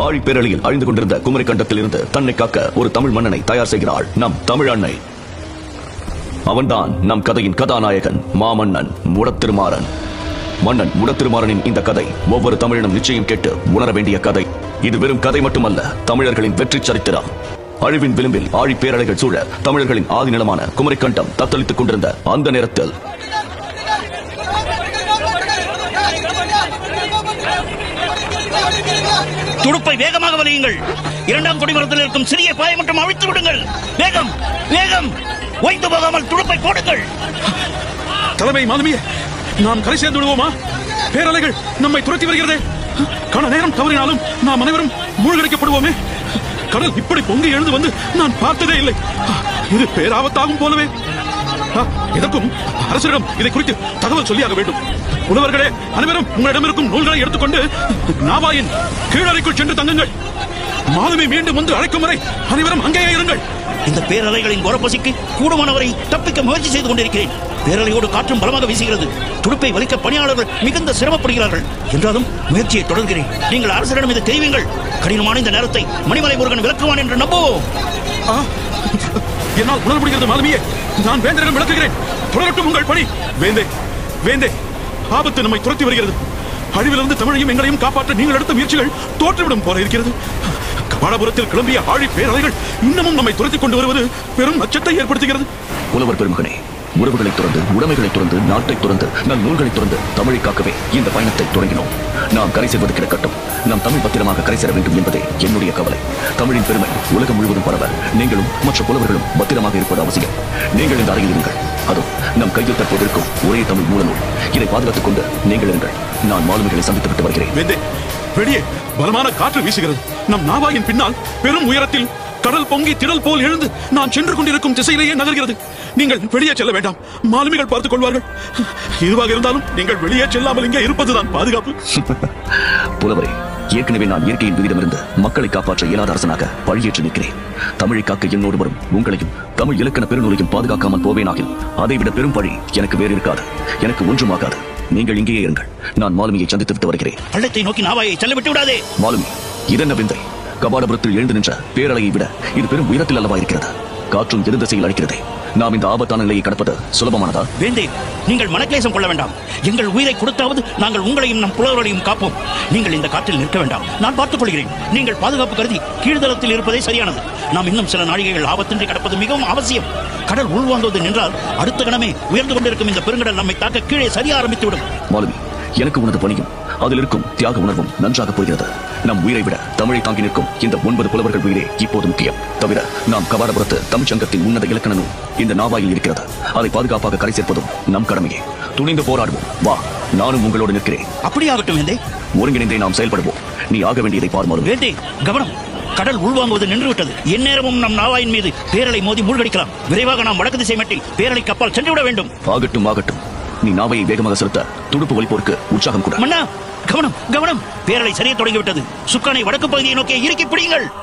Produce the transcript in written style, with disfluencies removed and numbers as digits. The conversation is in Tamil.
ஆழிப்பேரலையில் அழிந்து கொண்டிருந்த குமரி கண்டத்தில் இருந்து தன்னை காக்க ஒரு தமிழ் மன்னனை தயார் செய்கிறாள் நம் தமிழ் அன்னை. அவன்தான் நம் கதையின் கதாநாயகன் மாமன்னன் முடத்திருமாறன். மன்னன் முடத்திருமாறனின் இந்த கதை ஒவ்வொரு தமிழனும் நிச்சயம் கேட்டு உணர வேண்டிய கதை. இது வெறும் கதை மட்டுமல்ல, தமிழர்களின் வெற்றி சரித்திரம். அழிவின் விளிம்பில் ஆழி பேரலைகள் சூழ தமிழர்களின் ஆதி நிலமான குமரிக்கண்டம் தத்தளித்துக் கொண்டிருந்த அந்த நேரத்தில் துடுப்பை வேகமாக வலியுங்கள். இரண்டாம் கொடிமரத்தில் இருக்கும் சிறிய பாயை மட்டும் அழித்து விடுங்கள். வேகம் வேகம், ஓய்ந்து போகாமல் துடுப்பை போடுங்கள். தலைமை மாலுமியே, நாம் கரை சேர்ந்து விடுவோமா? பேரலைகள் நம்மை துரத்தி வருகிறதே. கன நேரம் தவறினாலும் நாம் அனைவரும் மூழ்கடிக்கப்படுவோமே. கடல் இப்படி பொங்கி எழுந்து வந்து நான் பார்த்ததே இல்லை. இது பேராபத்தாகும் போலவே. இதற்கும் அரசரிடம் இதை குறித்து தகவல் சொல்லியாக வேண்டும். புலவர்களே, அனைவரும் உங்களிடம் இருக்கும் நூல்களை எடுத்துக்கொண்டு நாவாயின் கீழறைக்குள் சென்று தங்குங்கள். மாலுமி மீண்டும் வந்து அழைக்கும் வரை அனைவரும் அங்கேயே இருங்கள். இந்த பேரலைகளின் கோரப்பசிக்கு கூடுமானவரை தப்பிக்க முயற்சி செய்து கொண்டிருக்கிறேன். பேரலையோடு காற்றும் பலமாக வீசுகிறது. துடுப்பை வலிக்க பணியாளர்கள் மிகுந்த சிரமப்படுகிறார்கள். என்றாலும் முயற்சியை தொடர்கிறேன். நீங்கள் அரசரிடம் இதை தெரிவிங்கள். கடினமான இந்த நேரத்தை மணிமலை முருகன் விளக்குவான் என்று நம்புவோம். என்னால் உணர முடிகிறது மாலுமியே. நான் வேந்தரிடம் விளக்குகிறேன். தொடரட்டும் உங்கள் பணி. வேந்தே, வேந்தே, ஆபத்து நம்மை துரத்தி வருகிறது. அழிவிலிருந்து தமிழையும் எங்களையும் காப்பாற்ற நீங்கள் எடுத்த முயற்சிகள் தோற்றுவிடும் போல இருக்கிறது. கபாலபுரத்தில் கிளம்பிய ஆழி பேரலைகள் இன்னமும் நம்மை துரத்திக் கொண்டு வருவது பெரும் அச்சத்தை ஏற்படுத்துகிறது. புலவர் பெருமகனே, உறவுகளை துறந்து, உடைமைகளை துறந்து, நாட்டை துறந்து, நம் நூல்களை துறந்து தமிழை காக்கவே இந்த பயணத்தை தொடங்கினோம். நாம் கரை சேர்வது கிடக்கட்டும். நாம் தமிழ் பத்திரமாக கரை சேர வேண்டும் என்பதே என்னுடைய கவலை. தமிழின் பெருமை உலகம் முழுவதும் பரவ நீங்களும் மற்ற புலவர்களும் பத்திரமாக இருப்பது அவசியம். நீங்கள் இந்த அறையில் இருங்கள். அதோ நம் கையில் தற்போது இருக்கும் ஒரே தமிழ் மூலநூல். இதை பாதுகாத்துக் கொண்டு நீங்கள் இருங்கள். நான் மாலுமிகளை சந்தித்துவிட்டு வருகிறேன். வேந்தே, வெளியே பலமான காற்று வீசுகிறது. நம் நாவாயின் பின்னால் பெரும் உயரத்தில் கடல் பொங்கி திடல் போல் எழுந்து நான் சென்று கொண்டிருக்கும் திசையிலேயே நகர்கிறது. நீங்கள் வெளியே செல்ல வேண்டாம். மாலுமிகள் பார்த்துக் கொள்வார்கள். இதுவாக இருந்தாலும் நீங்கள் வெளியே செல்லாமல் இங்கே இருப்பதுதான் பாதுகாப்பு. புலவரே, ஏற்கனவே நான் இயற்கையின் விகிதமிருந்து மக்களை காப்பாற்ற இயலாத அரசனாக பழியேற்று நிற்கிறேன். தமிழை காக்க என்னோடு வரும் உங்களையும் தமிழ் இலக்கண பெருநூலையும் பாதுகாக்காமல் போவேனாகில் அதைவிட பெரும் பழி எனக்கு வேறு இருக்காது. எனக்கு ஒன்றுமாகாது. நீங்கள் இங்கேயே இருங்கள். நான் மாலுமியை சந்தித்து விட்டு வருகிறேன். பள்ளத்தை நோக்கி நாவாயை செல்ல விட்டு விடாதே. மாலுமி, இதென்ன விந்தை? கபாலபுரத்தில் எழுந்து நின்ற பேரலையை விட இது பெரும் உயரத்தில் அல்லவா இருக்கிறது. காற்றும் எதிர் திசையில் அடிக்கிறதே. நாம் இந்த ஆபத்தான நிலையை கடப்பது சுலபமானதா? வேந்தே, நீங்கள் மனக்லேசம் கொள்ள வேண்டாம். எங்கள் உயிரை கொடுத்தாவது நாங்கள் உங்களையும் நம் புலவர்களையும் காப்போம். நீங்கள் இந்த காற்றில் நிற்க வேண்டாம். நான் பார்த்துக் கொள்கிறேன். நீங்கள் பாதுகாப்பு கருதி கீழ்தளத்தில் இருப்பதே சரியானது. நாம் இன்னும் சில நாழிகைகள் ஆபத்தின்றி கடப்பது மிகவும் அவசியம். கடல் உள்வாங்குவது நின்றால் அடுத்த கணமே உயர்ந்து கொண்டிருக்கும் இந்த பெருங்கடல் நம்மை தாக்க கீழே சரிய ஆரம்பித்துவிடும். மாலுமி, எனக்கு உனது பணியும் அதில் இருக்கும் தியாக உணர்வும் நன்றாக புரிகிறது. நம் உயிரை விட தமிழை தாங்கி நிற்கும் இந்த 9 புலவர்கள் உயிரே இப்போது முக்கியம். தவிர நாம் கபாலபுரத்து தமிழ் சங்கத்தின் உன்னத இலக்கண நூல் இந்த நாவாயில் இருக்கிறது. அதை பாதுகாப்பாக கரை சேர்ப்பதும் நம் கடமையே. துணிந்து போராடுவோம். வா, நானும் உங்களோடு நிற்கிறேன். அப்படியாகட்டும் வேந்தே. ஒருங்கிணைந்தே நாம் செயல்படுவோம். நீ ஆக வேண்டியதை பார்மாலும். வேந்தே, கவனம். கடல் உள்வாங்குவது நின்றுவிட்டது. எந்நேரமும் நம் நாவாயின் மீது பேரலை மோதி மூழ்கடிக்கலாம். விரைவாக நாம் வடக்கு திசை மட்டில் பேரலை கப்பால் சென்றுவிட வேண்டும். ஆகட்டும், ஆகட்டும். நீ நாவையை வேகமாக செலுத்த துடுப்பு வலிப்போருக்கு உற்சாகம் கூட. மன்னா, கவனம் கவனம். பேரலை சரிய தொடங்கிவிட்டது. சுக்கானை வடக்கு பகுதியை நோக்கி இறுக்கி பிடியுங்கள்.